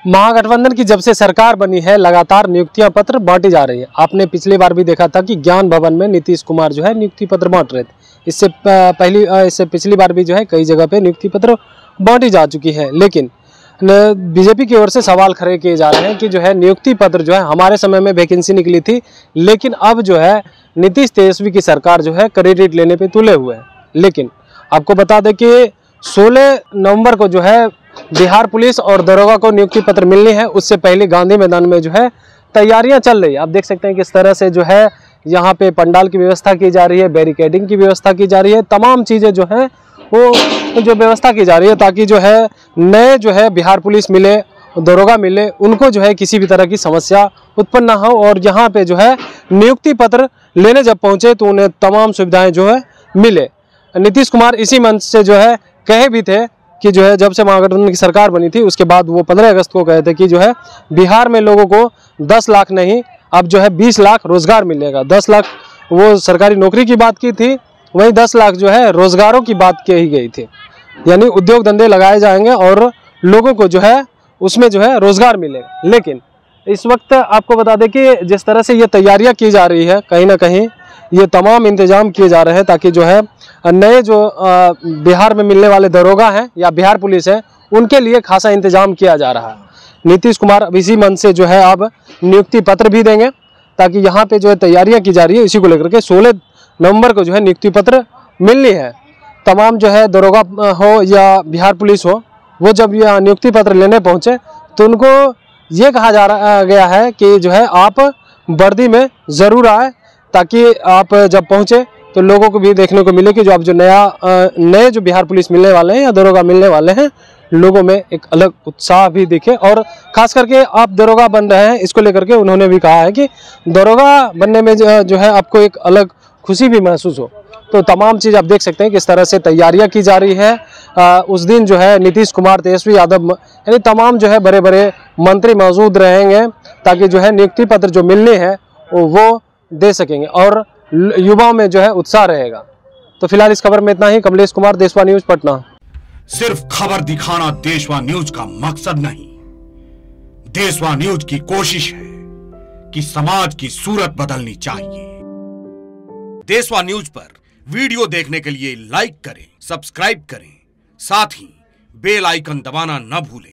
महागठबंधन की जब से सरकार बनी है लगातार नियुक्तियां पत्र बांटी जा रही है। आपने पिछली बार भी देखा था कि ज्ञान भवन में नीतीश कुमार जो है नियुक्ति पत्र बांट रहे थे। इससे पिछली बार भी जो है कई जगह पे नियुक्ति पत्र बांटी जा चुकी है। लेकिन बीजेपी की ओर से सवाल खड़े किए जा रहे हैं कि जो है नियुक्ति पत्र जो है हमारे समय में वैकेंसी निकली थी, लेकिन अब जो है नीतीश तेजस्वी की सरकार जो है क्रेडिट लेने पे तुले हुए हैं। लेकिन आपको बता दें कि 16 नवंबर को जो है बिहार पुलिस और दरोगा को नियुक्ति पत्र मिलनी है। उससे पहले गांधी मैदान में जो है तैयारियां चल रही है। आप देख सकते हैं किस तरह से जो है यहाँ पे पंडाल की व्यवस्था की जा रही है, बैरिकेडिंग की व्यवस्था की जा रही है, तमाम चीज़ें जो है वो जो व्यवस्था की जा रही है ताकि जो है नए जो है बिहार पुलिस मिले, दरोगा मिले, उनको जो है किसी भी तरह की समस्या उत्पन्न ना हो और यहाँ पे जो है नियुक्ति पत्र लेने जब पहुँचे तो उन्हें तमाम सुविधाएँ जो है मिले। नीतीश कुमार इसी मंच से जो है कहे भी थे कि जो है जब से महागठबंधन की सरकार बनी थी उसके बाद वो 15 अगस्त को कहे थे कि जो है बिहार में लोगों को 10 लाख नहीं अब जो है 20 लाख रोजगार मिलेगा। 10 लाख वो सरकारी नौकरी की बात की थी, वहीं 10 लाख जो है रोजगारों की बात कही गई थी, यानी उद्योग धंधे लगाए जाएंगे और लोगों को जो है उसमें जो है रोजगार मिलेगा। लेकिन इस वक्त आपको बता दें कि जिस तरह से ये तैयारियां की जा रही है, कहीं ना कहीं ये तमाम इंतजाम किए जा रहे हैं ताकि जो है नए जो बिहार में मिलने वाले दरोगा हैं या बिहार पुलिस है उनके लिए खासा इंतजाम किया जा रहा है। नीतीश कुमार अब इसी मन से जो है अब नियुक्ति पत्र भी देंगे ताकि यहाँ पे जो है तैयारियां की जा रही है, इसी को लेकर के 16 नवंबर को जो है नियुक्ति पत्र मिलनी है। तमाम जो है दरोगा हो या बिहार पुलिस हो, वो जब यह नियुक्ति पत्र लेने पहुँचे तो उनको ये कहा गया है कि जो है आप वर्दी में ज़रूर आए ताकि आप जब पहुँचे तो लोगों को भी देखने को मिले कि जो अब जो नए जो बिहार पुलिस मिलने वाले हैं या दरोगा मिलने वाले हैं, लोगों में एक अलग उत्साह भी दिखे। और खास करके आप दरोगा बन रहे हैं, इसको लेकर के उन्होंने भी कहा है कि दरोगा बनने में जो है आपको एक अलग खुशी भी महसूस हो। तो तमाम चीज़ आप देख सकते हैं किस तरह से तैयारियां की जा रही है। उस दिन जो है नीतीश कुमार, तेजस्वी यादव यानी तमाम जो है बड़े बड़े मंत्री मौजूद रहेंगे ताकि जो है नियुक्ति पत्र जो मिलने हैं वो दे सकेंगे और युवाओं में जो है उत्साह रहेगा। तो फिलहाल इस खबर में इतना ही। कमलेश कुमार, देशवा न्यूज, पटना। सिर्फ खबर दिखाना देशवा न्यूज का मकसद नहीं, देशवा न्यूज की कोशिश है कि समाज की सूरत बदलनी चाहिए। देशवा न्यूज पर वीडियो देखने के लिए लाइक करें, सब्सक्राइब करें, साथ ही बेल आइकन दबाना न भूलें।